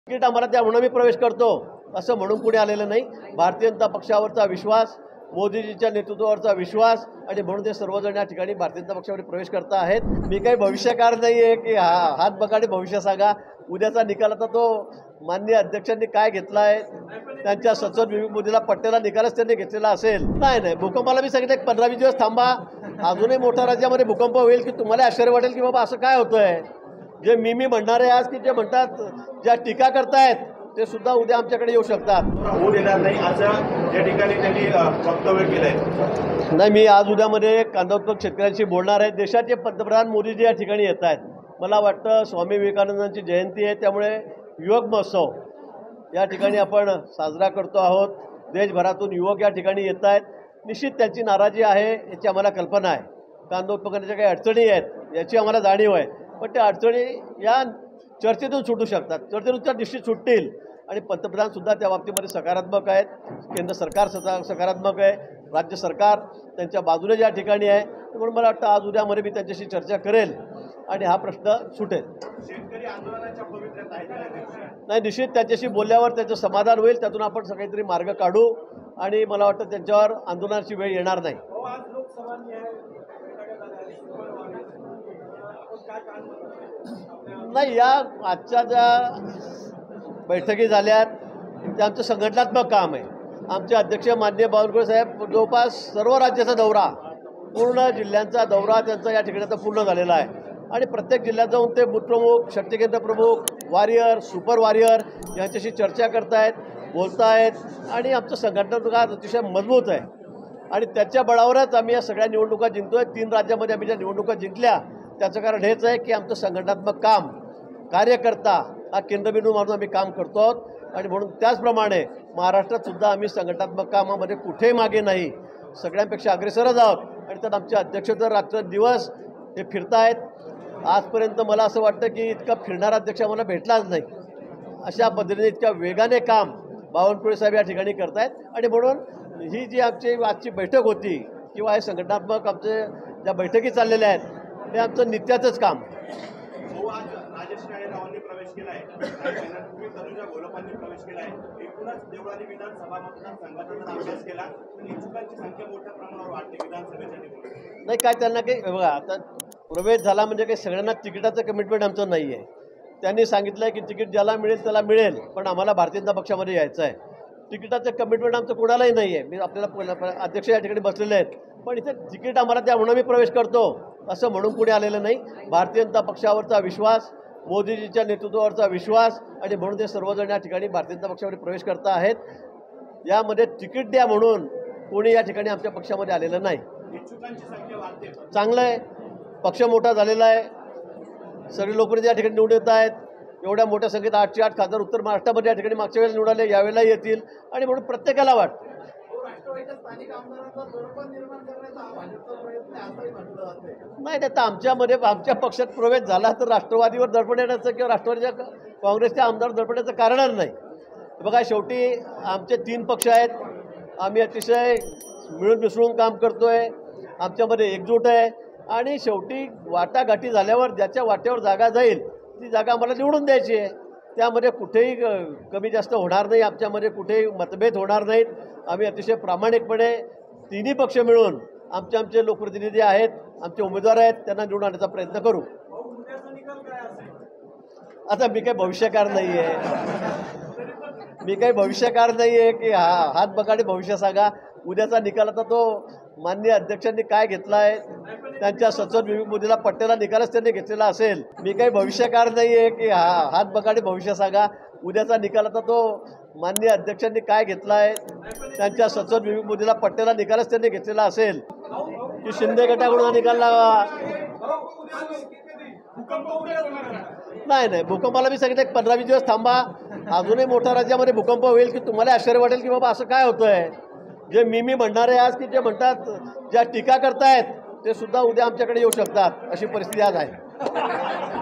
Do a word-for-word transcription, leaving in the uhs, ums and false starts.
Ticket आम्हाला द्या म्हणून मी प्रवेश करतो असं म्हणून कुणी आलेलं नाही। भारतीय जनता पक्षावरचा विश्वास, मोदीजींच्या नेतृत्वावरचा विश्वास आणि म्हणून ते सर्वजण या ठिकाणी भारतीय जनता पक्षावर प्रवेश करता आहेत। मी काही भविष्यकार नाही आहे की हा हात बघाडे भविष्य सांगा। उद्याचा निकाल आता तो माननीय अध्यक्षांनी काय घेतला आहे, त्यांच्या सचिव विवेक मोदीला पट्टेला निकालच त्यांनी घेतलेला असेल। नाही नाही भूकंपाला मी सांगितलं एक पंधरा वीस दिवस थांबा, अजूनही मोठ्या राज्यामध्ये भूकंप होईल की तुम्हाला आश्चर्य वाटेल की बाबा असं काय होतंय। जे मी मी म्हणणारे आज की जे म्हणतात ज्या टीका करतायत ते सुद्धा उद्या आमच्याकडे येऊ शकतात। होऊ देणार नाही असं या ठिकाणी त्यांनी वक्तव्य केलंय। नाही, मी आज उद्यामध्ये कांदा उत्पादक शेतकऱ्यांशी बोलणार आहे। देशाचे पंतप्रधान मोदीजी या ठिकाणी येत आहेत। मला वाटतं स्वामी विवेकानंदांची जयंती आहे, त्यामुळे युवक महोत्सव या ठिकाणी आपण साजरा करतो आहोत। देशभरातून युवक या ठिकाणी येत आहेत। निश्चित त्यांची नाराजी आहे याची आम्हाला कल्पना आहे। कांदा उत्पादनाच्या काही अडचणी आहेत याची आम्हाला जाणीव आहे, पण त्या अडचणी या चर्चेतून सुटू शकतात। चर्चेतून त्या निश्चित सुटतील आणि पंतप्रधानसुद्धा त्या बाबतीमध्ये सकारात्मक आहेत। केंद्र सरकार सदा सकारात्मक आहे, राज्य सरकार त्यांच्या बाजूने या ठिकाणी आहे। म्हणून मला वाटतं आज उद्यामध्ये मी त्यांच्याशी चर्चा करेल आणि हा प्रश्न सुटेल। शेतकरी आंदोलनाच्या पवित्र्यात आहे नाही, निश्चित त्यांच्याशी बोलल्यावर त्याचं समाधान होईल, त्यातून आपण काहीतरी मार्ग काढू आणि मला वाटतं त्यांच्यावर आंदोलनाची वेळ येणार नाही। नाही, या आजच्या ज्या बैठकी झाल्यात ते आमचं संघटनात्मक काम आहे। आमचे अध्यक्ष माननीय बावनकुळे साहेब जवळपास सर्व राज्याचा दौरा, पूर्ण जिल्ह्यांचा दौरा त्यांचा या ठिकाणी आता पूर्ण झालेला आहे आणि प्रत्येक जिल्ह्यात जाऊन ते बूथ प्रमुख, शक्ती केंद्र प्रमुख, वॉरियर, सुपर वॉरियर यांच्याशी चर्चा करतायत, बोलतायत आणि आमचं संघटनात्मक अतिशय मजबूत आहे आणि त्याच्या बळावरच आम्ही या सगळ्या निवडणुका जिंकतोय। तीन राज्यामध्ये आम्ही ज्या निवडणुका जिंकल्या त्याचं कारण हेच आहे की आमचं संघटनात्मक काम, कार्यकर्ता हा केंद्रबिंदू मानून आम्ही काम करतो आहोत आणि म्हणून त्याचप्रमाणे महाराष्ट्रात सुद्धा आम्ही संघटनात्मक कामामध्ये कुठेही मागे नाही, सगळ्यांपेक्षा अग्रेसरच आहोत आणि त्यात आमचे अध्यक्ष तर रात्र दिवस हे फिरतायत। आजपर्यंत मला असं वाटतं की इतका फिरणारा अध्यक्ष आम्हाला भेटलाच नाही। अशा पद्धतीने इतक्या वेगाने काम बावनकुळे साहेब या ठिकाणी करतायत आणि म्हणून ही जी आमची आजची बैठक होती किंवा हे संघटनात्मक आमचे ज्या बैठकी चाललेल्या आहेत ते आमचं नित्याचंच काम। राजेश रावांनी प्रवेश केलाय, तनुजा घोलपांनी प्रवेश केलाय, एकूणच देवळाली विधानसभा मतदारसंघाचा अभ्यास केला तर इच्छुकांची संख्या मोठ्या प्रमाणावर वाढली विधानसभेसाठी। नाही, काय त्यांना काही बघा, आता प्रवेश झाला म्हणजे काही सगळ्यांना तिकिटाचं कमिटमेंट आमचं नाही आहे। त्यांनी सांगितलं आहे की तिकीट ज्याला मिळेल त्याला मिळेल, पण आम्हाला भारतीय जनता पक्षामध्ये यायचं आहे। तिकिटाचं कमिटमेंट आमचं कोणालाही नाही आहे। मी आपल्याला अध्यक्ष या ठिकाणी बसलेले आहेत, पण इथे तिकीट आम्हाला द्या म्हणून मी प्रवेश करतो असं म्हणून कुणी आलेलं नाही। भारतीय जनता पक्षावरचा विश्वास, मोदीजींच्या नेतृत्वावरचा विश्वास आणि म्हणून ते सर्वजण या ठिकाणी भारतीय जनता पक्षावर प्रवेश करता आहेत। यामध्ये तिकीट द्या म्हणून कोणी या ठिकाणी आमच्या पक्षामध्ये आलेलं नाही। इच्छुकांची संख्या वाढते, चांगलं आहे, पक्ष मोठा झालेला आहे, सगळे लोक या ठिकाणी निवडून येत आहेत। एवढ्या मोठ्या संख्येत आठशे आठ खासदार उत्तर महाराष्ट्रामध्ये या ठिकाणी मागच्या वेळेला निवडाले, यावेळेला येतील आणि म्हणून प्रत्येकाला वाटतं नाही नाही तर आमच्यामध्ये आमच्या पक्षात प्रवेश झाला तर राष्ट्रवादीवर दडपण येण्याचं किंवा राष्ट्रवादीच्या काँग्रेसच्या आमदार दडपण्याचं कारणच नाही। बघा, शेवटी आमचे तीन पक्ष आहेत, आम्ही अतिशय मिळून मिसळून काम करतोय, आमच्यामध्ये एकजूट आहे आणि शेवटी वाटाघाटी झाल्यावर ज्याच्या वाट्यावर जागा जाईल ती जागा आम्हाला निवडून द्यायची आहे। त्यामध्ये कुठेही कमी जास्त होणार नाही, आमच्यामध्ये कुठेही मतभेद होणार नाहीत। आम्ही अतिशय प्रामाणिकपणे तिन्ही पक्ष मिळून आमचे आमचे लोकप्रतिनिधी आहेत, आमचे उमेदवार आहेत, त्यांना निवडून आणण्याचा प्रयत्न करू। आता मी काही भविष्यकार नाही आहे मी काही भविष्यकार नाही आहे की हा हात बघाडे भविष्य सांगा। उद्याचा निकाल आता तो माननीय अध्यक्षांनी काय घेतला आहे, त्यांच्या सचिव विवेक मोदीला पट्टेला निकालच त्यांनी घेतलेला असेल। मी काही भविष्यकार नाही आहे की हा हात बघाडे भविष्य सांगा। उद्याचा निकाल आता तो माननीय अध्यक्षांनी काय घेतला आहे, त्यांच्या सचिव विवेक मोदीला पट्टेला निकालच त्यांनी घेतलेला असेल की शिंदे गटाकडून हा निकाल लावा। नाही नाही भूकंपाला मी सांगितलं एक पंधरा वीस दिवस थांबा, अजूनही मोठ्या राज्यामध्ये भूकंप होईल की तुम्हाला आश्चर्य वाटेल की बाबा असं काय होतंय। जे मी मी म्हणणारे आज की जे म्हणतात ज्या टीका करतायत ते सुद्धा उद्या आमच्याकडे येऊ शकतात, अशी परिस्थिती आज आहे।